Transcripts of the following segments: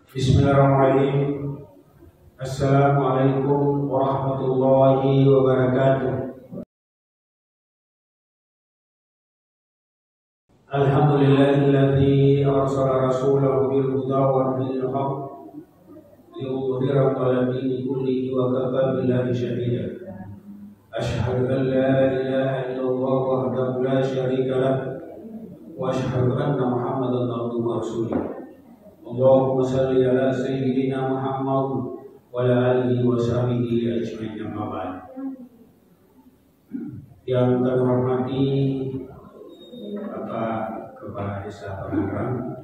Bismillahirrahmanirrahim. Assalamualaikum warahmatullahi wabarakatuh. Alhamdulillahilladzi arsala rasulahu bil huda wa dinil haqq liyudhhirahu 'ala dini kullihi wa kafa billahi shahida. Asyhadu an la ilaha illallah wahdahu la syarika lah wa asyhadu anna Muhammadan abduhu wa rasuluh. Allahumma salli ala sayyidina Muhammad wa ala alihi wa sahbihi ajma'in, amma ba'd. Yang kami hormati Bapak Kepala Desa Penanggaran,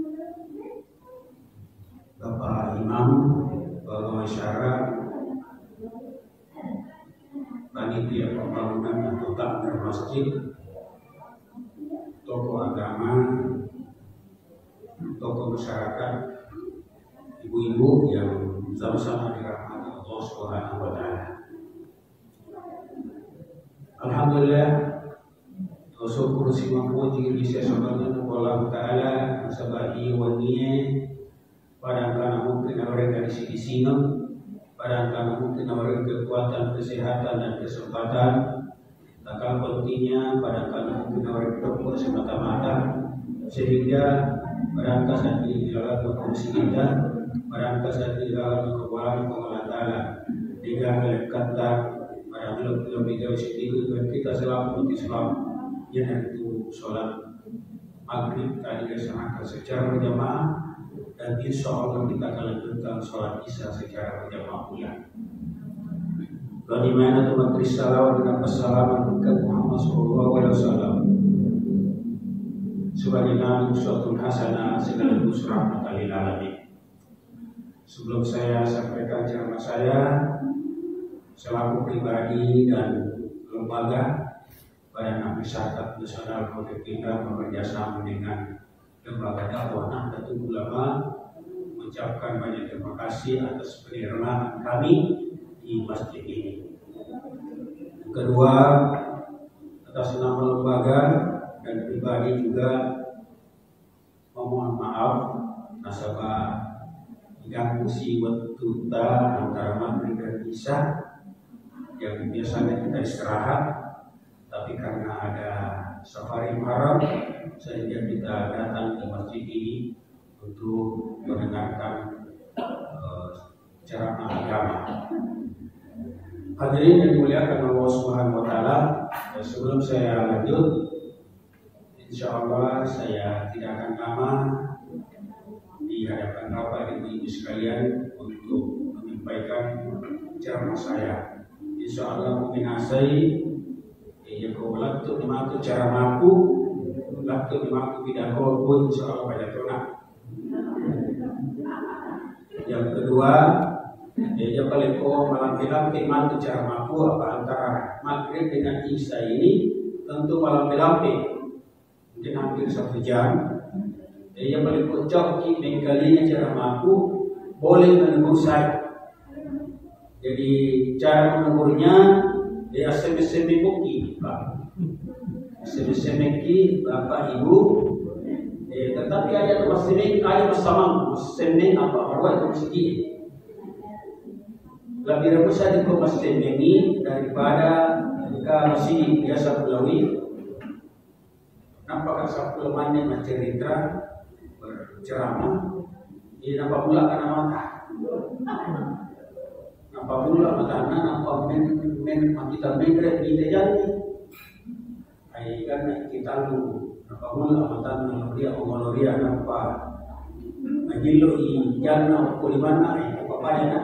Bapak Imam, Bapak Masyarakat, panitia pembangunan atau takmir masjid, tokoh agama, tokoh masyarakat, ibu-ibu yang sama-sama dirahmati Allah Subhanahu wa taala. Alhamdulillah, syukur si mapuji bisa subhanahu wa taala sabahi wa niye padangkala mungkin mereka di sini, padangkala mungkin mereka kekuatan kesehatan dan kesempatan, takal pentingnya padangkala mungkin mereka semata-mata sehingga berangkat saat di dalam kondisi kita, berangkat saat di dalam kekuatan Allah Taala, hingga kata pada lebih dari itu kita selalu Islam, yaitu sholat maghrib tadi dilaksanakan secara berjamaah, dan insya Allah kita akan lanjutkan sholat isya secara berjamaah pula. Bagaimana tu materi salawat dan persalaman ke Muhammad Sallallahu Alaihi Wasallam sebagai nabi uswatun hasanah sekaligus rahmatan lil alamin. Sebelum saya sampaikan ceramah saya selaku pribadi dan lembaga Badan Masyarakat Nasional Kota kita bekerjasama dengan lembaga dakwah Nahdlatul Ulama mengucapkan banyak terima kasih atas penerimaan kami di masjid ini. Yang kedua, atas nama lembaga dan pribadi juga memohon maaf nasabah diganggu si waktu antara maghrib dan isya yang biasanya kita istirahat, tapi karena ada safari Muharram sehingga kita datang ke masjid ini untuk mendengarkan ceramah agama. Hadirin yang dimuliakan Allah Subhanahu wa taala, sebelum saya lanjut, insya Allah saya tidak akan lama di hadapan Bapak Ibu sekalian untuk menyampaikan ceramah saya. Insya Allah mungkin asai ya kau laktu dimatu ceramaku, laktu dimatu pidato pun insya Allah pada tona. Yang kedua, dia paling kau malam lampi mantu ceramaku apa antara maghrib dengan isya ini tentu malam lampi mungkin hampir 1 jam. Dia paling kocok mengkalinya ceramaku boleh menegur saya. Jadi cara menegurnya dia SMS buki, Pak. SMS Bapak Ibu. Tetapi ayat masih ayat bersama SMS apa arwah itu sedih. Lebih bagus saja kau masih ini daripada jika masih biasa pulawi. Nampakkan satu lemahnya mencerita berceramah. Ini nampak pula karena mata. Nampak pula matanya, nampak kita mengkret kita jadi. Karena kita lu nampak pula matanya dia omoloria nampak. Majilo i jana kulimana nampak banyak.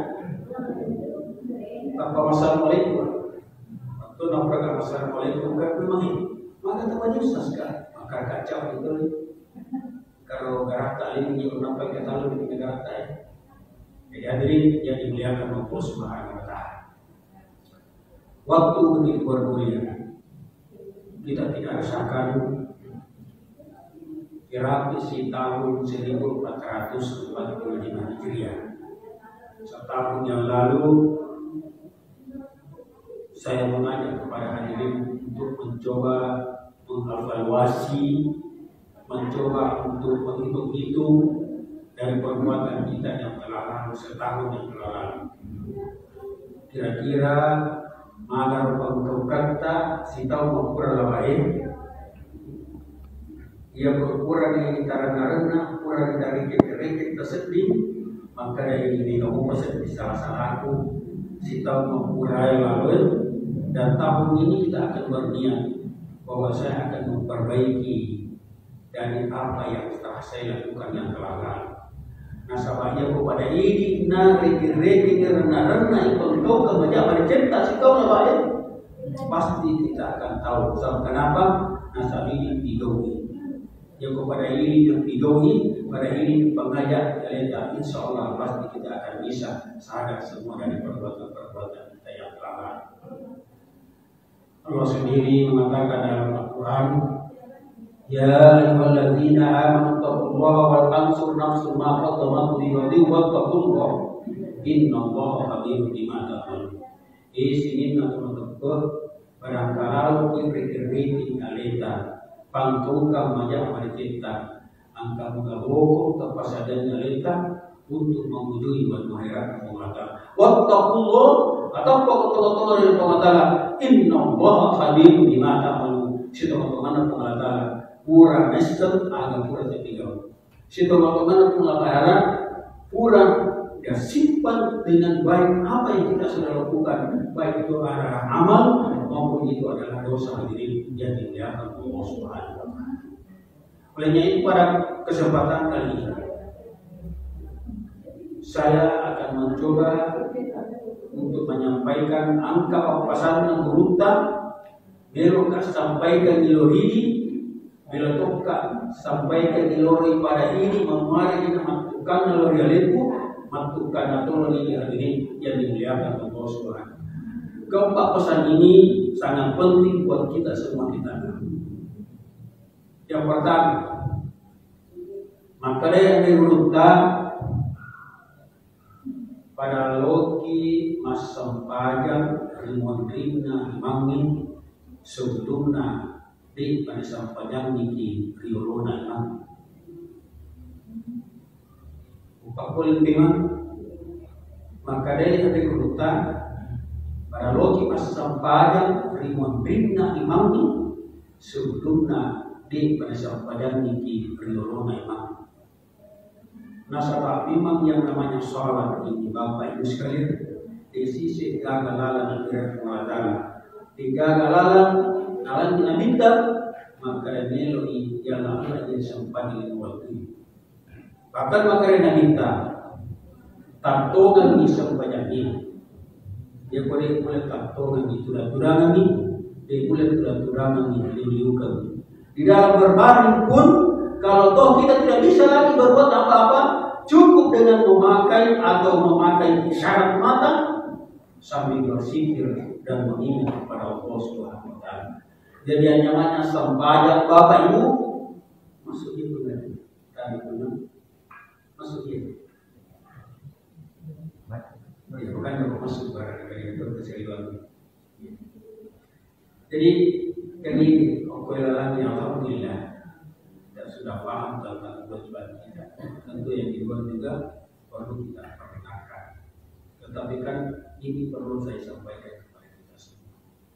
Nampak assalamualaikum. Waktu nampak assalamualaikum kan memang ini. Maka temanya sekali. Maka kacau itu. Kalau gerak tali ini nampak kita lu di gerak tali. Jadi hadirin yang dimuliakan Allah Subhanahu wa taala. Waktu ini bermulia. Kita tidak rasakan kira isi tahun 1445 Hijriah. Setahun yang lalu saya mengajak kepada hadirin untuk mencoba mengevaluasi, mencoba untuk menghitung-hitung dari perbuatan kita yang telah lalu setahun yang telah lalu. Kira-kira magar pangkau kata si tahu mengkurang lain. Ia berkurang yang karena kurang dari kita tersedih, maka dari ini kamu pesan di salah aku si tahu mengurai lalu, dan tahun ini kita akan berniat bahwa saya akan memperbaiki dari apa yang telah saya lakukan yang telah lalu. Nasabahnya kepada ini reti karena itu kau kemudian cerita si kau lain, pasti kita akan tahu kenapa nasabah ini didomi. Yang kepada ini yang didomi, pada ini pengajar kalian, insya Allah pasti kita akan bisa sadar semua dari perbuatan kita yang telah lalu. Allah sendiri mengatakan dalam Al-Quran, ya ayyuhalladzina amanu taqullaha wal tanzur nafsun ma qaddamat lighadin wattaqullaha innallaha khabirun bima ta'malun. Di sini teman-teman barangkali kiri-kiri aleta pangtuka majak maricita angka mengaboko kepasadan aleta untuk mewujudi buat akhirat Allah. Wattaqullah atau pokok-pokok dari Allah. Innallaha khabirun bima ta'malun. Situ teman-teman Allah kurang mesem agak kurang tertinggal. Situ teman-teman Allah kurang ya simpan dengan baik apa yang kita sudah lakukan, baik itu adalah amal maupun itu adalah dosa diri yang dimuliakan Allah Subhanahu wa taala. Olehnya itu pada kesempatan kali ini saya akan mencoba untuk menyampaikan angka papasan yang berutang belok sampaikan di loridi belok sampaikan di lori pada ini memari kita matukan lori aleku matukan atau lori ini yang dimuliakan Allah Subhanahu. Keempat pesan ini sangat penting buat kita semua kita. Yang pertama, maka yang berutang pada loki mas sampajan rimonrina mangin sebelumnya di pada sampajan niki riolona yang 45 maka dia ada kerutan pada loki mas sampajan rimonrina mangin sebelumnya di pada sampajan niki riolona yang nasabah imam yang namanya sholat ini Bapak Ibu sekalian di sisi kegagalan Allah, di kegagalan nalan kita minta maka meloi yang Allah yang sempat di waktu bahkan maka dia minta tantongan ni sempat ini dia boleh tantongan itu turangan ini dia boleh turangan ini diliukan di dalam berbaring pun kalau toh kita tidak bisa lagi berbuat apa-apa, cukup dengan memakai isyarat mata sambil bersikir dan mengingat kepada Allah Subhanahu wa taala. Jadi yang namanya sembahyang Bapak Ibu masuk itu kan? Tadi pun masuk itu. Ya, bukan kalau masuk barang dari itu keseliwan. Jadi ini lagi alhamdulillah sudah paham tentang kewajiban kita. Tentu yang di luar juga perlu kita perkenalkan. Tetapi kan ini perlu saya sampaikan kepada kita semua.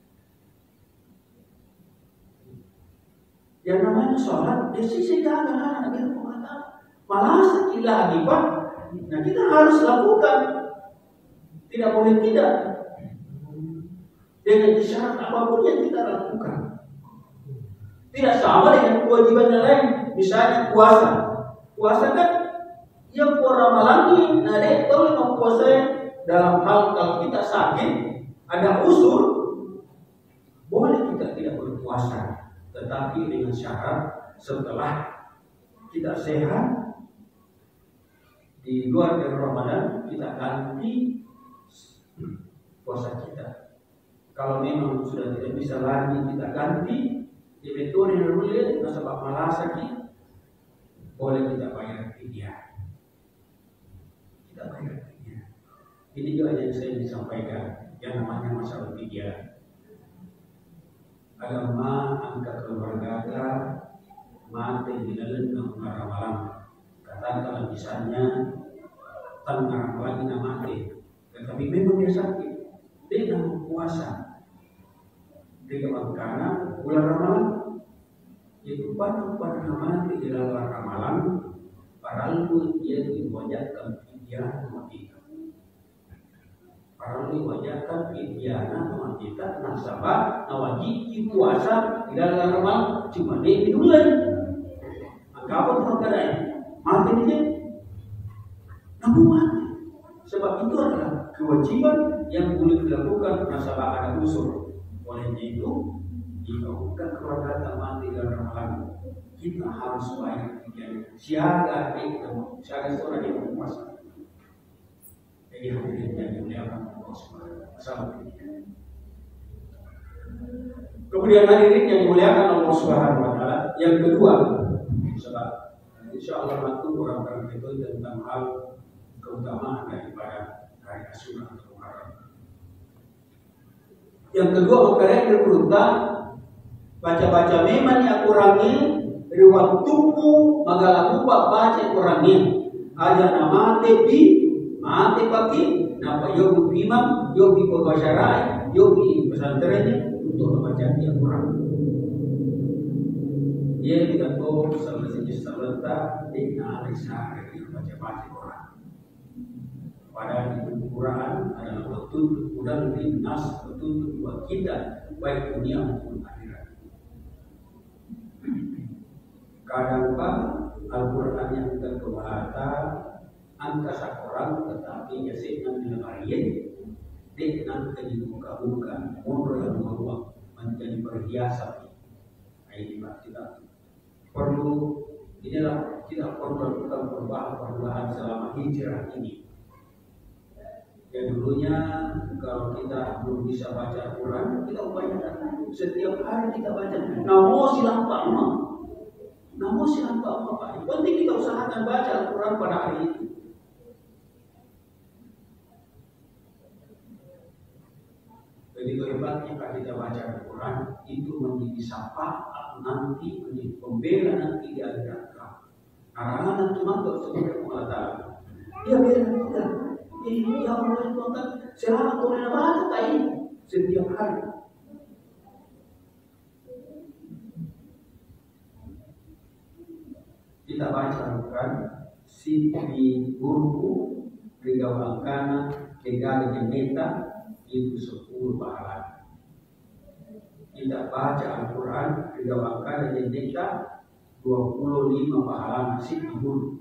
Yang namanya sholat, di sisi kegagalan ada pengatakan malah sekila lagi Pak. Nah kita harus lakukan. Tidak boleh tidak. Dengan isyarat apapun yang kita lakukan. Tidak sama dengan kewajiban yang lain. Misalnya puasa. Puasa kan yang orang malangi, ada boleh mempuasai dalam hal kalau kita sakit, ada usul, boleh kita tidak berpuasa. Tetapi dengan syarat setelah kita sehat, di luar dari Ramadan, kita ganti puasa kita. Kalau memang sudah tidak bisa lagi, kita ganti. Di metode yang dulu nasabah malah sakit, boleh kita bayar fidyah. Kita bayar fidyah. Ini juga yang saya disampaikan, yang namanya masalah fidyah. Agama angka keluarga mati di dalam malam. Katakanlah misalnya tanpa lagi mati, tetapi memang dia sakit, dia tidak puasa. Dia karena bulan Ramadan itu pada ramalan di dalam ramalan paralu dia diwajibkan fidyah mati. Paralu diwajibkan fidyah mati. Nasabah wajib puasa di dalam ramalan cuma dia mulai. Maka apa keadaan mati dia? Namun mati. Sebab itu adalah kewajiban yang boleh dilakukan nasabah ada usul. Oleh itu, jika bukan keluarga mati dalam ramalan, kita harus bayar fidyah. Siaga itu, siaga seorang yang berpuasa. Jadi hadirin yang dimuliakan Allah Subhanahu wa taala. Kemudian hadirin yang dimuliakan Allah Subhanahu wa taala, yang kedua, sebab insyaallah waktu orang itu tentang hal keutamaan daripada hari Asyura atau Muharram. Yang kedua, makanya berperintah baca-baca memang yang kurangi dari waktumu magalah lupa baca kurangi aja nama tepi mati pagi napa yogi imam yogi pembacaan yogi pesantrennya untuk membaca yang kurang. Dia tidak tahu sama saja sebentar di analisa dari baca-baca Quran. Pada Quran adalah petunjuk dan lintas petunjuk buat kita baik dunia maupun akhirat. Kadang-kadang Al-Quran yang terbahasa angkasa orang tetapi jasad yang lain dengan kebuka-buka umur yang meluang menjadi perhiasan. Ini kita perlu inilah tidak perlu lakukan perubahan selama hijrah ini. Ya dulunya kalau kita belum bisa baca Al-Quran, kita upayakan setiap hari kita baca. Namo silang Pak. Penting kita usahakan baca Al-Quran pada hari itu. Begitu hebatnya kalau kita baca Al-Quran itu menjadi syafaat nanti, menjadi pembela nanti di akhirat. Karena nanti mantap sebagai Allah. Dia bela kita. Ini ya Allah Tuhan, selamat oleh baca ini setiap hari. Kita baca Al-Quran si guruku digawangkan tiga jendela itu 10 pahala. Kita baca Al-Quran digawangkan jendela 25 pahala si guru.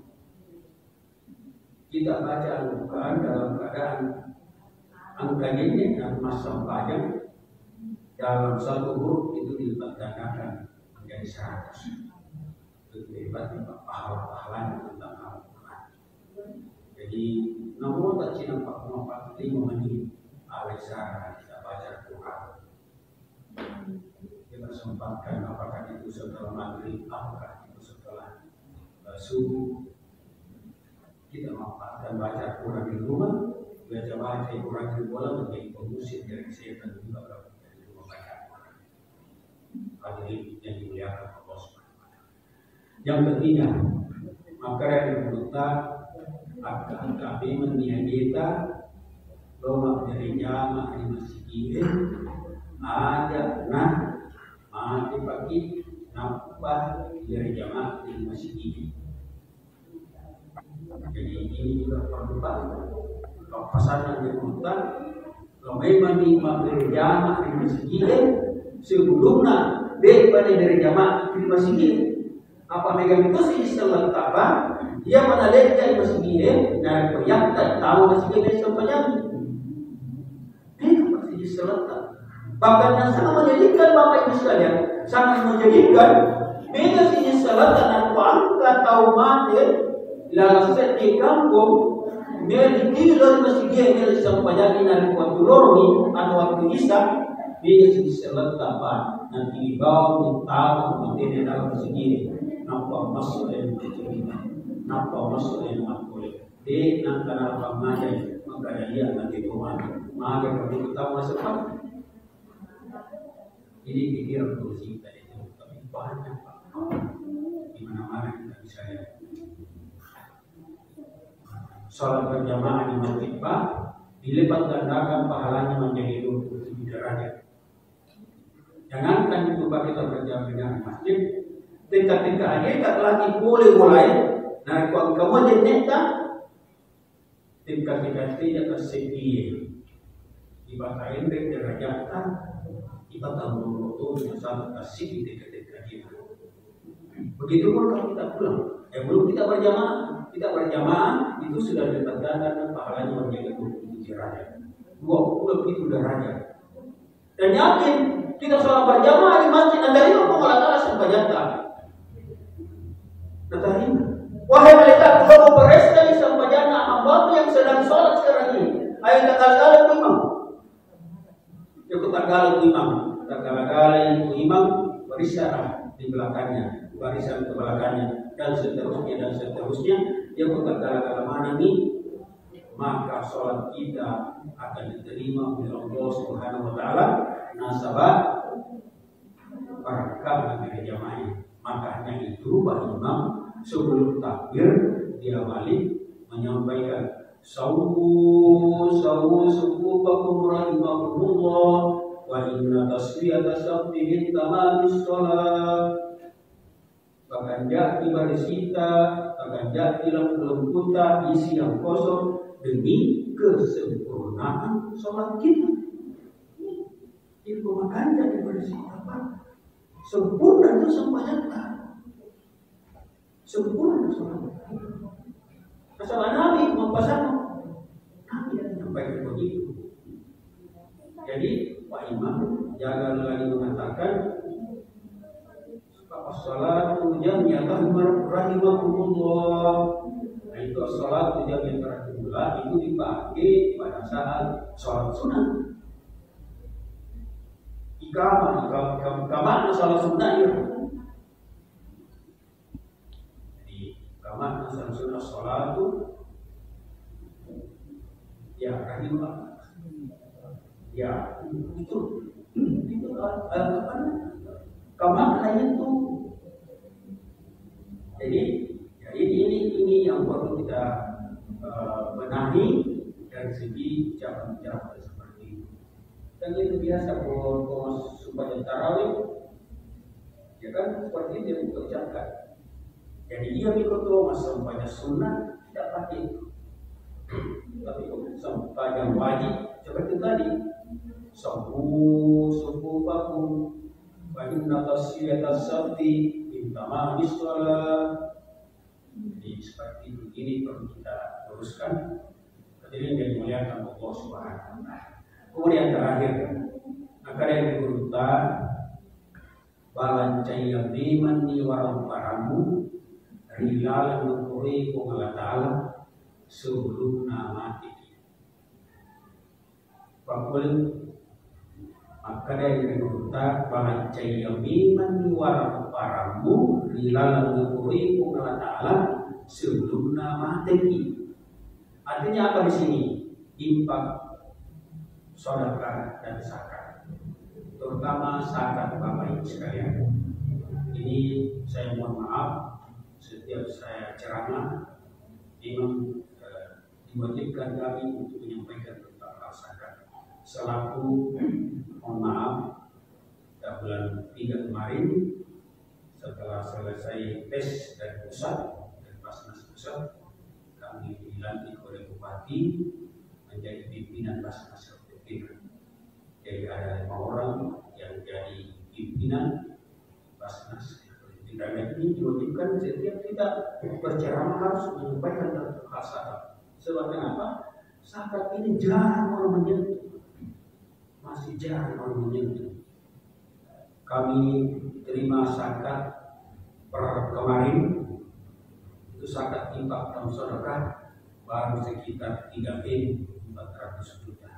Kita baca Al-Quran dalam keadaan angkanya dan masa panjang dalam satu huruf itu dilipat gandakan menjadi 100. Itu hebatnya pahala tentang Al-Quran. Jadi namun tak cina 45 menit alasan kita baca Al-Quran. Kita sempatkan apakah itu setelah maghrib, apakah itu setelah subuh. Kita manfaatkan baca Al-Quran di rumah, baca Al-Quran di bola menjadi pengusir dari setan juga kalau kita di rumah baca Al-Quran. Hadirin yang dimuliakan Allah Subhanahu wa taala. Yang ketiga, maka yang beruta akan kami meniagita bahwa dari jamaah di masjid ada mati pagi nampak dari jamaah di masjid. Jadi ini juga perlu pasangan yang berhutang. Kalau memang di jamaah di masjid sebelumnya daripada dari jamaah di masjid, apa megang itu sih istilah apa? Dia menalek dari masjid dan yang tak tahu masjid dari sempatnya. Itu masjid selatan. Bahkan yang sangat menjadikan Bapak Ibu sekalian, sangat menjadikan beda sini selatan dan kuangkat tahu mati. Lalu set di kampung, dia dari masjid dia sempatnya dari waktu lorong atau waktu isya, dia sini selatan Pak. Nanti dibawa tahu materi dalam masjid. Nampak masuk yang terjadi, nampak masuk yang boleh. Dia nak kenal apa mengajar, maka dia nanti tuan mengajar begitu tahu masa depan. Ini pikiran kursi kita itu, tapi banyak Pak. Di mana-mana kita bisa lihat. sholat berjamaah di masjid Pak dilipat gandakan pahalanya menjadi 27 derajat. Jangankan itu Pak kita berjamaah di masjid, ketika kita lagi boleh mulai, nah kalau kamu jeneta, ketika kita tidak tersedia, dibatakan derajat kan, kita tahu betul yang sangat kasih di ketika kita. Begitu pun kalau kita pulang, belum kita berjamaah itu sudah dikatakan pahalanya menjadi 27 derajat, 27 derajat. Dan yakin kita sholat berjamaah di masjid dari Allah Taala sampai jatuh. Tetapi, wahai malaikat, kamu berestari sampai jannah hamba yang sedang sholat sekarang ini. Ayo kata-kata imam. Ya kata-kata imam. Kata-kata imam berisyarah di belakangnya, barisan ke belakangnya, dan seterusnya. Ya kata-kata mana ini, maka sholat kita akan diterima oleh Allah Subhanahu Wa Taala. Nasabah barakah dari jamaah. Makanya itu Pak Imam sebelum takbir dia balik menyampaikan sawu sufufakum rahimahumullah wa inna taswiyata sabbihi tamamis sholat. Bahkan jati barisita, bahkan jati lemputa isi yang kosong demi kesempurnaan sholat kita. Itu makanya jati barisita Pak. Sempurna itu sempurna. Sempurna sholat. Masalah Nabi mempasang Nabi yang menyampaikan begitu. Jadi Pak Imam jangan lagi mengatakan as-salatu jami'atan rahimahumullah. Nah itu as-salatu jami'atan rahimahumullah itu dipakai pada saat sholat sunnah. Kamar salah sunnah ya. Jadi kamar salah sunnah sholat itu ya rahimah. Ya itu apa? Kamar itu. Jadi ya ini yang perlu kita benahi dari segi cara seperti itu. Dan itu biasa kalau supaya tarawih, ya kan seperti itu yang kita ucapkan. Jadi dia mikro sampai sunnah tidak pakai itu. Tapi sampai yang wajib seperti tadi, suku baku, bagi natasi atas sabti, intama sholat. Jadi seperti itu ini perlu kita luruskan. Jadi yang dimuliakan Allah Subhanahu Wa Taala. Kemudian terakhir, agar yang diurutkan balancai yang dimani warang paramu rilal nukuri Allah Ta'ala sebelum nama ini. Pakul agar yang diurutkan balancai yang dimani warang paramu rilal nukuri Allah Ta'ala sebelum nama ini. Artinya apa di sini? Impak sedekah dan zakat, terutama zakat Bapak Ibu sekalian. Ini saya mohon maaf, setiap saya ceramah memang diwajibkan kami untuk menyampaikan tentang hal zakat. Selaku mohon maaf, bulan 3 kemarin setelah selesai tes dan pusat dan Basnas pusat, kami dilantik oleh Bupati menjadi pimpinan Basnas. Jadi ada 5 orang yang jadi pimpinan Basnas. Dan ini diwajibkan setiap kita berceramah harus menyampaikan tentang hal zakat. Sebab kenapa? Zakat ini jarang orang menyentuh, masih jarang orang menyentuh. Kami terima zakat per kemarin itu zakat infak dan sedekah baru sekitar 3.400 juta.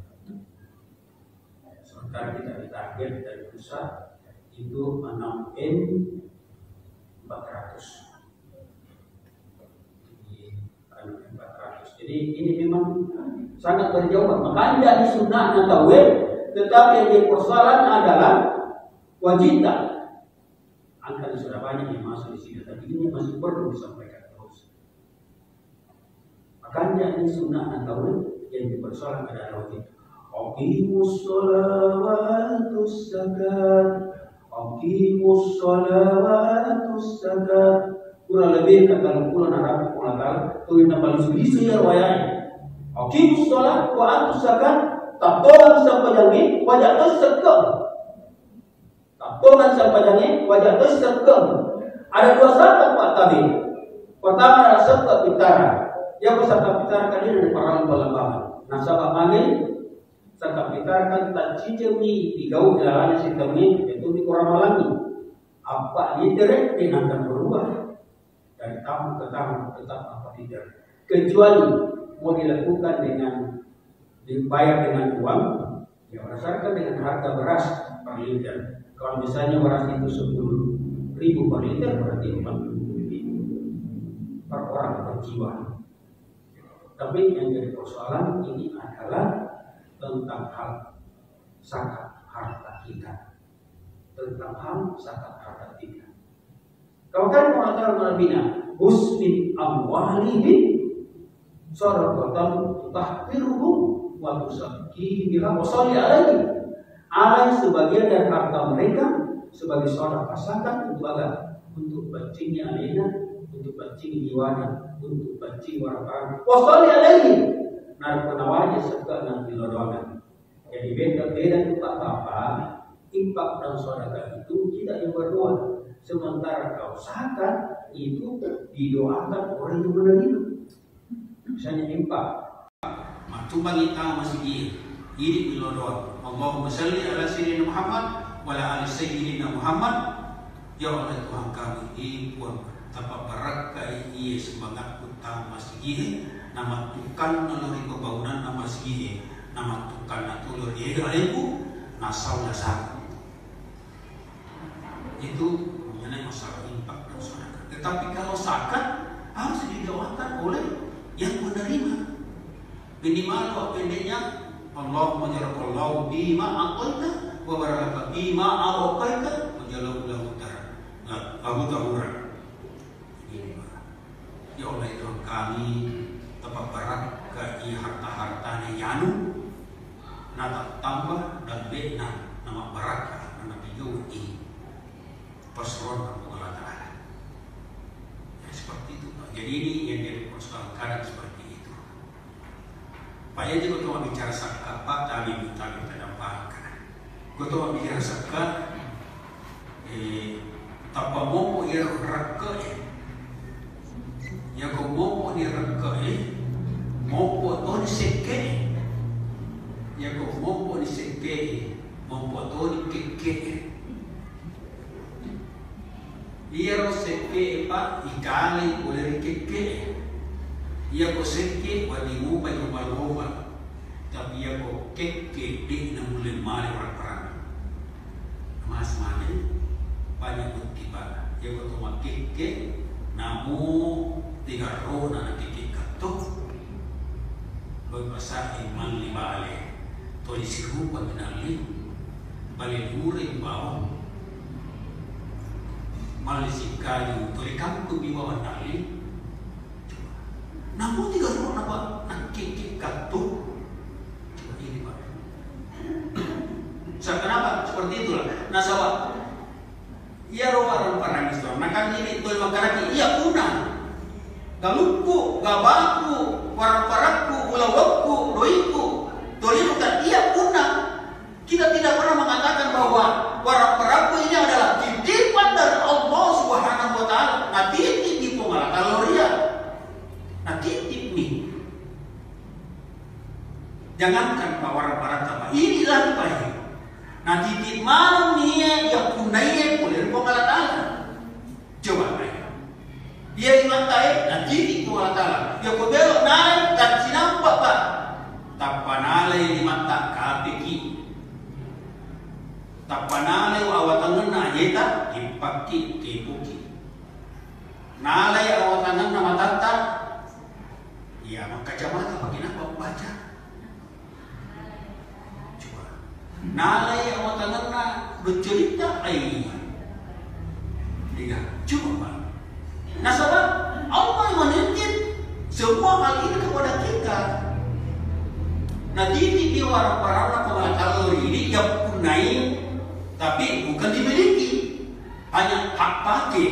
Sementara kita ditarget dari pusat itu 6.400. Jadi ini memang sangat berjauhan. Makanya dari sunnah dan tauhid, tetapi yang jadi persoalan adalah wajibnya. Angka sudah banyak yang masuk di sini, tapi ini masih perlu disampaikan terus. Makanya ini sunnah atau yang dipersoalkan adalah itu. Aqimus sholawatus zakat. Aqimus sholawatus zakat. Kurang lebih kata pulau Arab mengatakan tu yang paling bisa ya wayai. Aqimus sholat wa atus zakat. Tapongan sampai jangi wajah tersekam. Tapongan sampai jangi wajah tersekam. Ada dua syarat Pak Tabi. Pertama adalah sabda pitara. Yang sabda pitara kan ini dari para ulama. Nah sabda mangil sabda pitara kan tak cicemi di gaul jalan sistemnya itu di kurang malangi. Apa literat ini akan berubah dari tahun ke tahun tetap apa tidak. Kecuali mau dilakukan dengan dibayar dengan uang, ya berdasarkan dengan harga beras per liter. Kalau misalnya beras itu 10.000 per liter berarti 40.000 per orang per jiwa. Tapi yang jadi persoalan ini adalah tentang hal zakat harta kita. Tentang hal zakat harta kita. Kalau kan mengatakan Nabi-Nya, "Husmin amwalihim sadaqatan tahfiruhum wa tuzakkihim biha wa shalli alaihi." Ada sebagian dari harta mereka sebagai sedekah zakat untuk apa? Untuk bancingnya alena, untuk bancing jiwana, untuk bancing warga. Wa shalli alaihi. Nah, penawanya serta nanti lodongan. Jadi beda itu apa? Infak dan sedekah itu tidak yang berdua. Sementara kalau zakat itu didoakan orang yang menerima. Misalnya infak, maktuban kita masih ini dilodon. Allahumma salli ala sayyidina Muhammad wa ala ali sayyidina Muhammad. Ya Allah Tuhan kami, pun tanpa barakai ia semangat utama masih nama tukan naluri kebangunan nama masih nama tukan natulur ia alaiku nasal nasab. Itu mengenai masalah infak dan sedekah. Tetapi kalau zakat harus didoakan oleh yang menerima. Minimal waktu pendeknya Allahumma jarakallahu bima aqaita wa baraka bima aqaita wa jalahu lahu tahura. Ya Allah itu kami tepat barak ke harta-hartanya yanu nata tambah dan benar nama barakah nama biyu'i pasron Allah Ta'ala. Ya, seperti itu Pak. Jadi ini yang jadi persoalan kadang seperti itu. Pak Yaji kalau cuma bicara zakat Pak tadi tidak paham. Kalau cuma bicara zakat tanpa mau ia raka ya kau mau dia raka mau potong seke ya kau mau di seke mau potong keke ia seke Pak ikali boleh keke ia kau seke wadi ngubah ngubah tapi ia kau keke di namule mali orang mas mali banyak bukti Pak ia kau cuma keke namu 3 roh na nakikikato loy pasar iman libale to disirupa minali balilure bawo malisikayu to ikampu biwa nali namun 3 roh na ba nakikikato ini Pak. Kenapa seperti itulah nasabah ia roh parang Islam nakan ini to makaraki ia punah galuku, gabaku, warak-warakku, ulawakku, doiku, dolimukan ia punah. Kita tidak pernah mengatakan bahwa warak-warakku ini adalah titipan dari Allah Subhanahu Wa Taala. Nah titip di pengalat kaloria. Nah titip nih. Jangankan warak-warak apa. Ini lagi Pak. Nah titip mana nih yang punahnya boleh pengalat Allah. Coba Pak. Dia dimantai, nanti itu Allah Ta'ala. Dia kebelok naik, dan sinampak Pak. Tapanalai di mata kapiki. Tapanalai awatangan na yeta, dipaki, dipuki. Nalai awatangan na matata. Ya, maka kacamata bagaimana apa baca? Coba. Nalai awatangan na bercerita ai. Lihat, coba Pak. Nah sebab Allah yang menitip Semua hal ini kepada kita. Nah, jadi di warna-warna pengakalori ini yang punai, tapi bukan dimiliki, hanya hak pakai.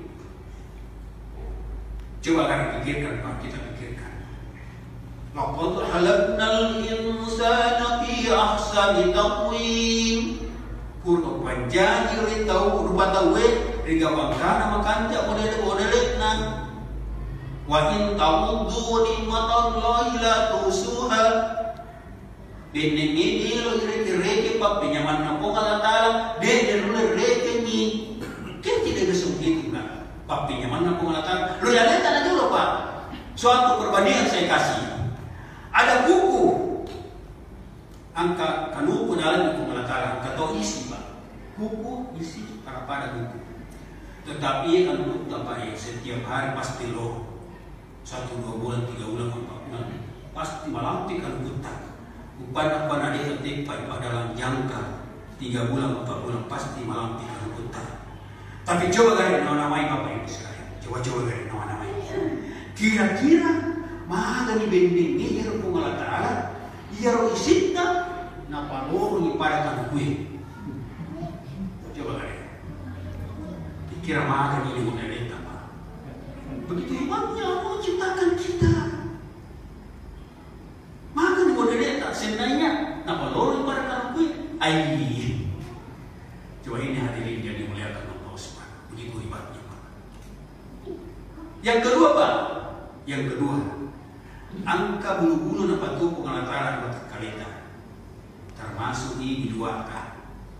Coba kan pikirkan, Pak, kita pikirkan. Laqad khalaqnal insana fi ahsani taqwim. Kurang panjang iri tahu rupa tahu riga bangkana makanja model-modelna. Wa in ta'uddu ni'matallahi la tusuha. Ini lo reke pak penyaman na po kalatala de lo reke ni kaya tidak bisa begitu kan pak penyaman na po kalatala lo ya lihat aja dulu pak suatu perbandingan saya kasih ada buku angka kanuku dalam buku kalatala atau isi pak buku isi para pada buku tetapi kan buku apa ya setiap hari pasti lo 1, 2 bulan 3 bulan 4 bulan pasti malam kan buta Upana dia tertipai pada jangka 3 bulan 4 bulan pasti malam 3 bulan. Tapi coba garis nama-namai Bapak Ibu sekalian. Coba garis nama-namai. Kira-kira mana ni bending ni yang pengalat Taala ia isitna napa loro ni pada kue. Coba garis. Kira mana ni model eta Pak. Begitu hebatnya Allah ciptakan kita. Maka di model tak senanya, napa lori pada kampung? Ai, coba ini hadirin yang dimuliakan Allah Subhanahu. Begitu hebatnya Pak. Yang kedua Pak, yang kedua, angka bulu-bulu napa tu pengalataran batak kalita, termasuk ibu duaka.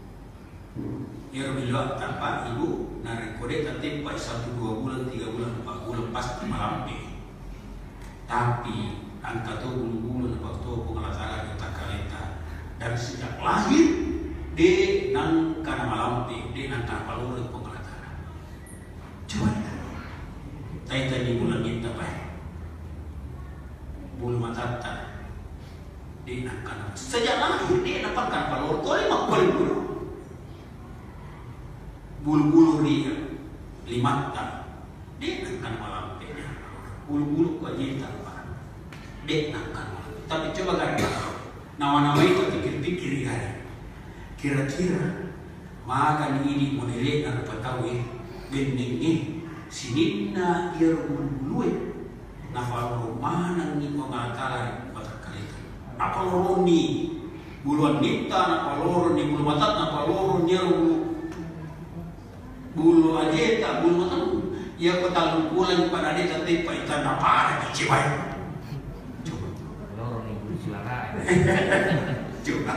Ya bila tanpa ibu narekode tatip 1, 2 bulan, 3 bulan, 4 bulan pasti malam deh. Tapi angka tu bulu-bulu na waktu pengalasara kita kalita dan sejak lahir de nang kana malampi de nang kapalur pengalasara. Coba lihat. Tadi bulan kita pak. Bulu mata de nang kana. Sejak lahir de nang kapalur kau lima bulu. Bulu-bulu dia lima tak. De nang kana malampi. Bulu-bulu kau jita. Dek nangkan, tapi coba kan nama-nama itu pikir-pikir kan, kira-kira makan ini modelnya dapat tahu bendingnya sinina irulue, nafal mana ni pengakalan batak kali itu, nafal lorong ni buluan nita, nafal lorong ni bulu mata, nafal lorong ni bulu aja, bulu mata, ia kota lumpulan pada dia tapi paitan apa ada kecewa. Coba.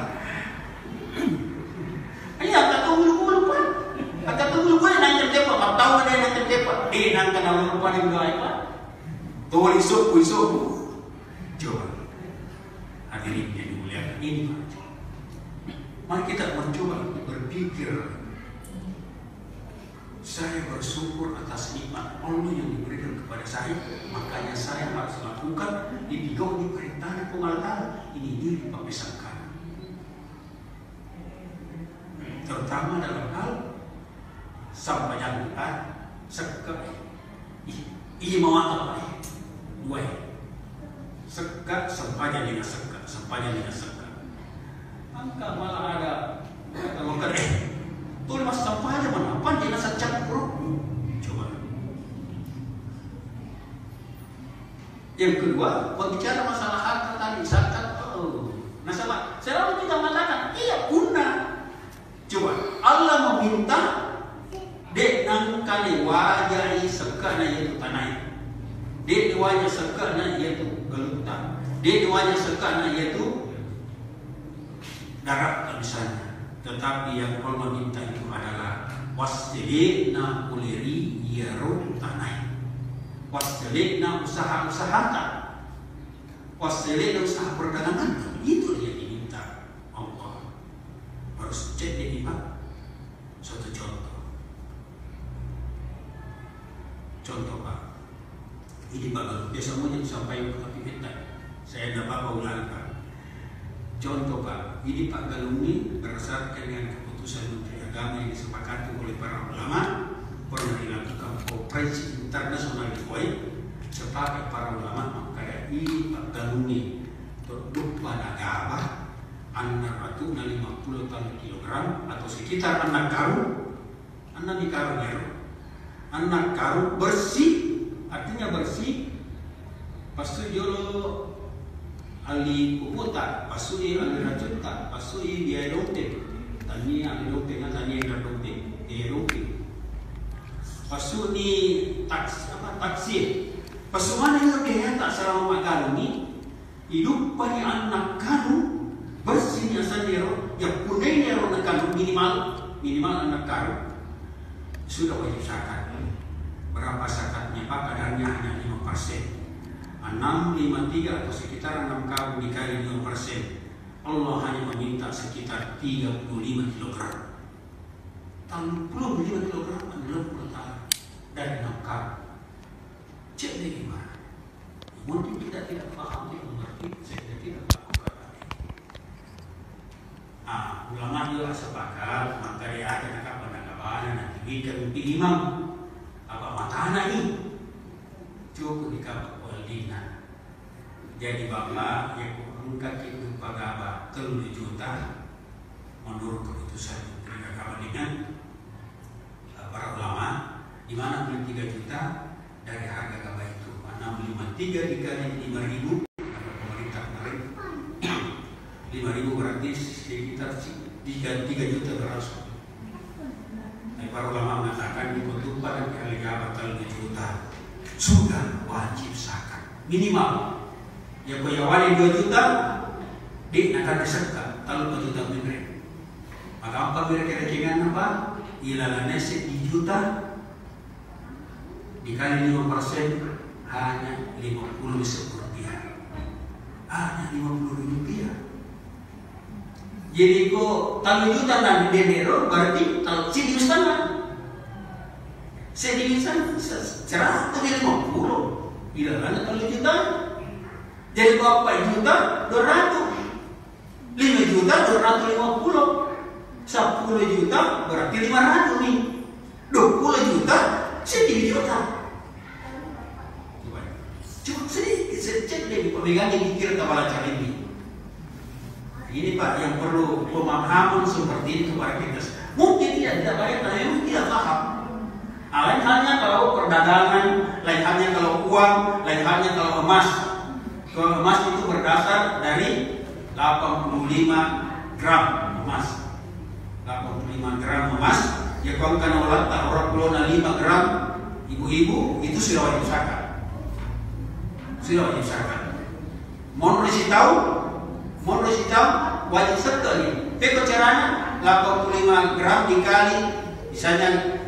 Ayah kata bulu-bulu Pak. Kata bulu-bulu nanti cepat. Kau tahu ada nanti cepat. Nanti kalau lupa yang doa Pak. Tuh isu. Coba. Hadirin yang dimuliakan ini Pak. Mari kita mencoba berpikir. Saya bersyukur atas nikmat Allah yang diberikan kepada saya. Makanya saya harus lakukan di perintah pengalat ini diri pemisahkan. Terutama dalam hal sampai yang sekat. Ini mau apa? Dua. Sekat sampainya dengan sekat. Angka malah ada kalau tuh mas sampahnya mana? Apa dia nasa campur? Coba. Yang kedua, berbicara masalah harta tadi, zakat. Masalah. Selalu kita mengatakan, iya guna. Coba, Allah meminta dek nang kali wajah sekana yaitu tanah. Dek wajah sekana yaitu gelutan. Dek wajah sekana yaitu darah misalnya. Tetapi yang Allah minta itu adalah wasjilina uliri yarum tanai. Wasjilina usaha-usahakan. Wasjilina usaha perdagangan. Itu yang diminta Allah. Harus cek ini Pak. Suatu contoh. Contoh Pak. Ini Pak, biasa semuanya disampaikan tapi kita. Saya tidak apa-apa ulang Pak. Contoh Pak, ini Pak Galung ini berdasarkan dengan keputusan Menteri Agama yang disepakati oleh para ulama pernah dilakukan konferensi internasional di Kuwait sepakat para ulama i pagkalungi lupa nagaba anak ratu na 50 kilogram atau sekitar anak karung, anak di karung ya, anak karung bersih, artinya bersih. Pastu jolo ali puputa, pastu ali rajuta, pastu dia dokter, tani ali dokter na tani dokter, dia dokter. Pastu ni taksi, pastu mana yang kaya tak selama magalungi hidup pada anak karung bersihnya sendiri, yang punainya orang karung minimal anak karung sudah wajib zakat. Berapa zakatnya Pak? Kadarnya hanya 5%. 653 atau sekitar 6 karung dikali 5%. Allah hanya meminta sekitar 35 kg. 35 kg adalah pertama dari 6 karung. Cek dari gimana? Mungkin kita tidak paham, tidak mengerti, saya tidak lakukan. Ulama juga sepakat, maka dia ada penangkapan nanti bikin imam apa matana ini cukup dikabak dina. Jadi bapak yang mengangkat itu pagaba 3 juta menurut keputusan Menteri Agama dengan para ulama, di mana beli 3 juta dari harga gabah itu. 653 dikali 5.000 pemerintah kemarin 5.000 berarti sekitar 3 juta berasal. Para ulama mengatakan dikutuk pada harga gabah 3 juta sudah wajib zakat minimal. Ya koyawali 2 juta di akan diserta kalau 2 juta memberi. Maka apa kira-kira apa? Ilalannya 1 juta dikali 5% hanya 50 rupiah. Hanya 50 rupiah. Jadi kok 3 juta dan denero berarti kalau sini setengah. Sedikit saja 150. Ilalannya 3 juta. Jadi berapa juta? 200. 5 juta 250. 10 juta berarti 500 nih. 20 juta 1 juta. Cuma sedikit cek deh pemegangnya dikira kepala cari ini. Ini Pak yang perlu pemahaman seperti ini kepada kita. Mungkin tidak banyak, tapi memang tidak paham. Lain halnya kalau perdagangan, lain halnya kalau uang, lain halnya kalau emas. Kalau emas itu berdasar dari 85 gram emas. 85 gram emas, ya kalau kan orang pulau 5 gram, ibu-ibu itu sudah wajib zakat. Sudah wajib zakat. Mohon resi tahu wajib zakat ini. Tapi caranya 85 gram dikali misalnya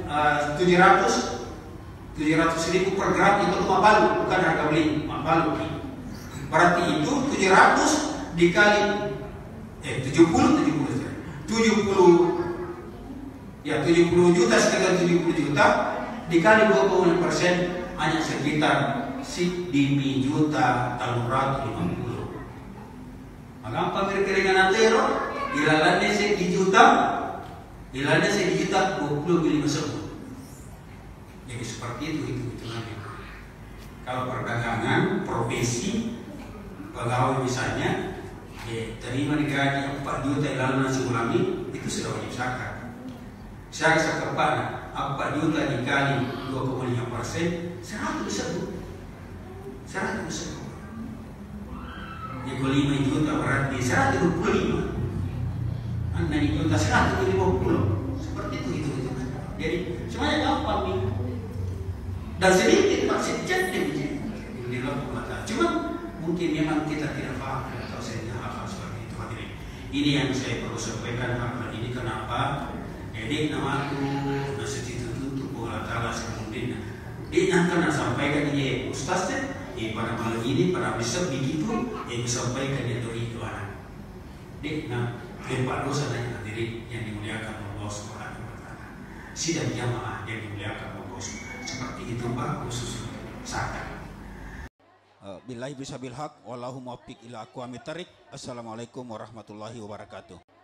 700.000 per gram itu cuma balu, bukan harga beli, balu. Berarti itu 700 dikali 70 juta sekitar 70 juta dikali 20% hanya sekitar dimi juta 350. Maka apa kira-kira natero ilalannya 1 juta 25 sebut. Jadi seperti itu hitungannya. Kalau perdagangan profesi pegawai misalnya terima digaji 4 juta ilalan sebulan itu sudah wajib zakat. Zakat kepada 4 juta dikali 2,5% 100 sebut. 100 sebut. Jadi 5 juta berarti 125. Anda di juta 150. Seperti itu hitungannya. Jadi semuanya gampang nih. Dan sedikit masih jadi di dalam mata. Cuma mungkin memang kita tidak paham atau saya hal-hal seperti itu hadirin. Ini yang saya perlu sampaikan hal ini kenapa? Jadi nama itu nasihat untuk Allah Taala kemudian dia akan sampaikan ini Ustaz pada malam ini pada besok begitu yang disampaikan dari Tuhan. Pak dosa dan hadirin yang dimuliakan Allah Subhanahu wa taala. Sidang jamaah yang dimuliakan Allah seperti itu Pak khusus zakat. Billahi bisabil haq wallahu muwaffiq ila aqwamit thariq. Assalamualaikum warahmatullahi wabarakatuh.